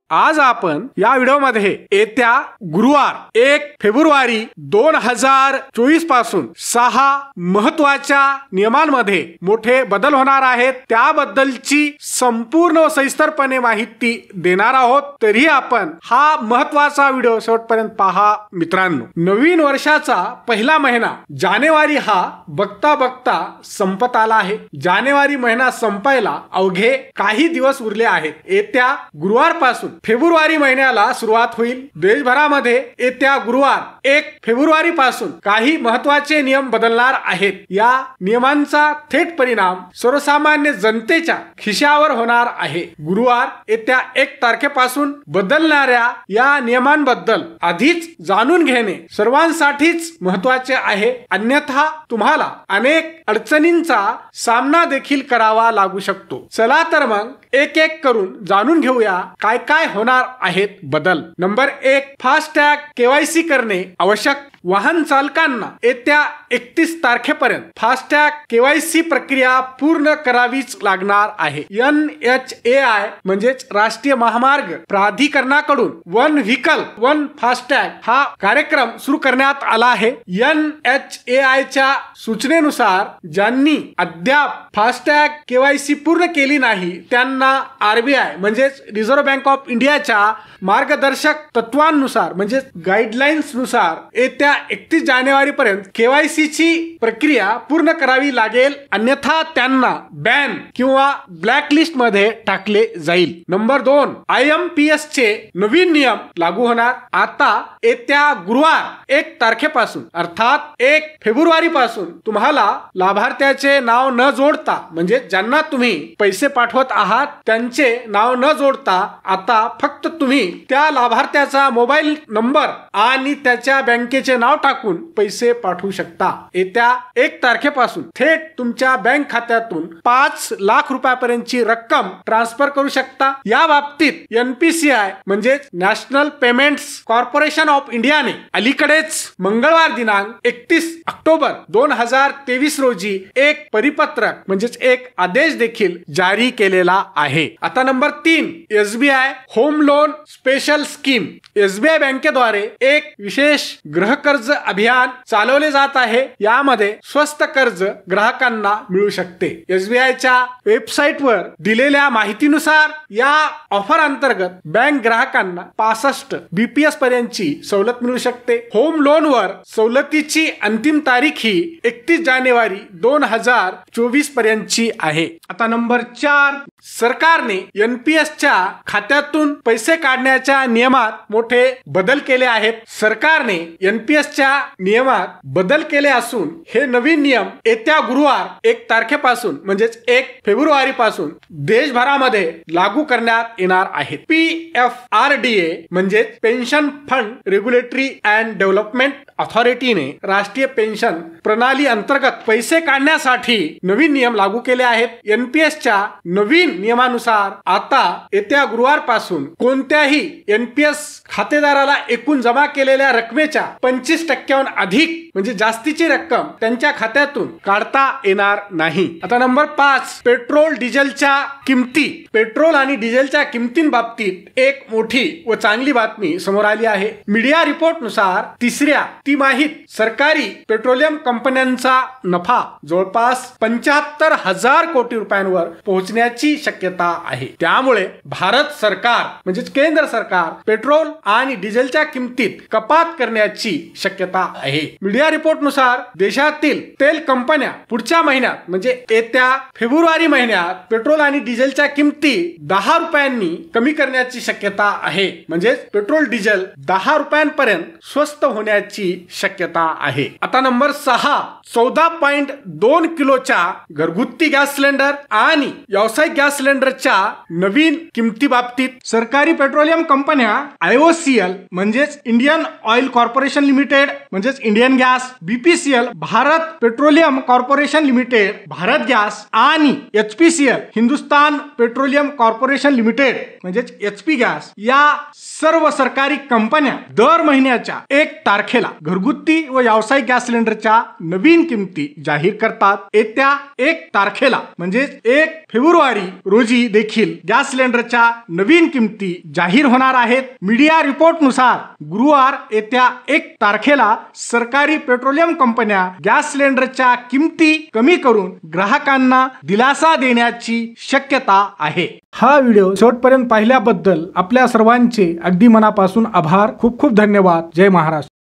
आज आपण या व्हिडिओमध्ये येत्या गुरुवार 1 फेब्रुवारी 2024 पासून 6 महत्वाच्या नियमांमध्ये मोठे बदल होणार आहेत त्याबद्दलची संपूर्ण व सविस्तरपणे माहिती देणार आहोत। तरी आपण हा महत्वाचा व्हिडिओ शेवटपर्यंत पहा मित्रांनो। नवीन वर्षाचा पहिला महिना जानेवारी हा बघता बघता संपत आला आहे। जानेवारी महिना संपायला अवघे काही दिवस उरले आहेत। येत्या गुरुवार पासून फेब्रुवारी महिन्याला सुरुवात होईल। देशभरामध्ये येत्या गुरुवार 1 फेब्रुवारी पासून काही महत्वाचे नियम बदलणार आहेत। या नियमांचा थेट परिणाम सर्वसामान्य जनतेच्या खिशावर होणार आहे। गुरुवार येत्या 1 तारखेपासून बदलणाऱ्या या नियमांबद्दल आधीच जाणून घेणे सर्वांसाठीच महत्वाचे आहे, अन्यथा तुम्हाला अनेक अडचणींचा सामना देखील करावा लागू शकतो। चला तर मग एक एक करून जाणून घेऊया काय काय होणार आहेत बदल। नंबर 1, फास्टॅग केवायसी करणे आवश्यक। वाहन चालकांना येत्या 31 तारखेपर्यंत फास्टॅग केवायसी प्रक्रिया पूर्ण करावीच लागणार आहे। NHAI म्हणजेच राष्ट्रीय महामार्ग प्राधिकरणाकडून वन व्हीकल वन फास्टॅग हा कार्यक्रम सुरू करण्यात आला आहे। NHAI च्या सूचनेनुसार ज्यांनी अद्याप फास्टॅग केवायसी पूर्ण केली नाही त्यांना RBI म्हणजेच रिझर्व्ह बँक ऑफ इंडियाच्या मार्गदर्शक तत्वांनुसार म्हणजे गाईडलाईन्स नुसार येत्या 31 जानेवारी पर्यंत केवायसी ची प्रक्रिया पूर्ण करावी लागेल, अन्यथा त्यांना बॅन किंवा ब्लॅक लिस्ट मध्ये टाकले जाईल। नंबर 2, IMPS चे नवीन नियम लागू होणार। आता येत्या गुरुवार 1 तारखेपासून अर्थात 1 फेब्रुवारी पासून तुम्हाला लाभार्थ्याचे नाव न जोडता म्हणजे ज्यांना तुम्ही पैसे पाठवत आहात त्यांचे नाव न जोडता आता फक्त तुम्ही त्या लाभार्थ्याचा मोबाईल नंबर आणि त्याच्या बँकेचे नाव टाकून पैसे पाठवू शकता। येत्या 1 तारखेपासून थेट तुमच्या बँक खात्यातून 5 लाख रुपयापर्यंतची रक्कम ट्रान्सफर करू शकता। या बाबतीत NPCI म्हणजे नॅशनल पेमेंट्स कॉर्पोरेशन ऑफ इंडियाने अलीकडेच मंगळवार दिनांक 31 ऑक्टोबर 2023 रोजी एक परिपत्रक म्हणजेच एक आदेश देखील जारी केलेला आहे। आता number 3, SBI home loan special scheme. SBI बँकेद्वारे एक विशेष गृह कर्ज अभियान चालवले जात आहे। यामध्ये स्वस्त कर्ज ग्राहकांना मिळू शकते। SBI च्या वेबसाईटवर दिलेल्या माहितीनुसार या ऑफर अंतर्गत बँक ग्राहकांना 65 BPS पर्यंतची सवलत मिळू शकते। होम लोन वर सवलतीची अंतिम तारीख ही 31 जानेवारी 2024 पर्यंतची आहे। आता नंबर 4, सरकारने NPS च्या खात्यातून पैसे काढण्याच्या नियमात मोठे बदल केले आहेत। सरकारने NPS च्या नियमात बदल केले असून हे नवीन नियम येत्या गुरुवार 1 तारखेपासून म्हणजेच 1 फेब्रुवारी पासून देशभरामध्ये लागू करण्यात येणार आहेत। PFRDA म्हणजेच pension fund regulatory and development अथॉरिटीने राष्ट्रीय पेन्शन प्रणाली अंतर्गत पैसे काढण्यासाठी नवीन नियम लागू केले आहेत। NPS च्या नवीन नियमानुसार आता येत्या गुरुवार पासून कोणत्याही NPS खातेदाराला एकूण जमा केलेल्या रकमेच्या 25% अधिक म्हणजे जास्तीची रक्कम त्यांच्या खात्यातून काढता येणार नाही। आता नंबर 5, पेट्रोल डिझेलच्या किमती। पेट्रोल आणि डिझेलच्या किमतींबाबतीत एक मोठी व चांगली बातमी समोर आली आहे। मीडिया रिपोर्ट नुसार तिसऱ्या तिमाहीत सरकारी पेट्रोलियम कंपन्यांचा नफा जवळपास 75,000 कोटी रुपयांवर पोहोचण्याची शक्यता आहे। त्यामुळे भारत सरकार म्हणजे केंद्र सरकार पेट्रोल आणि डिझेलच्या किमतीत कपात करण्याची शक्यता आहे। मीडिया रिपोर्ट नुसार देशातील तेल कंपन्या पुढच्या महिन्यात म्हणजे येत्या फेब्रुवारी महिन्यात पेट्रोल आणि डिझेलच्या किमती 10 रुपयांनी कमी करण्याची शक्यता आहे। म्हणजे पेट्रोल डिझेल 10 रुपयांपर्यंत स्वस्त होण्याची शक्यता आहे। आता नंबर 6, 14.2 किलोच्या घरगुती गॅस सिलेंडर आणि व्यावसायिक गॅस सिलेंडरच्या नवीन किमती बाबतीत सरकारी पेट्रोलियम कंपन्या IOCL म्हणजेच Indian oil corporation limited limited म्हणजेच Indian gas, BPCL Bharat petroleum corporation limited Bharat gas आणि HPCL Hindustan petroleum corporation limited म्हणजेच एचपी गॅस या सर्व सरकारी कंपन्या दर महिन्याच्या 1 तारखेला घरगुती व व्यावसायिक गॅस सिलेंडरच्या नवीन किमती जाहीर करतात. येत्या 1 तारखेला म्हणजेच 1 फेब्रुवारी रोजी देखील गॅस सिलेंडरच्या नवीन किमती जाहीर होणार आहेत. मीडिया रिपोर्ट नुसार गुरुवार येत्या 1 तारखेला सरकारी पेट्रोलियम कंपन्या गॅस सिलेंडरच्या किमती कमी करून ग्राहकांना दिलासा देण्याची शक्यता आहे. हा व्हिडिओ शेवटपर्यंत पाहिल्याबद्दल आपल्या सर्वांचे अगदी मनापासून आभार. खूप खूप धन्यवाद. जय महाराष्ट्र.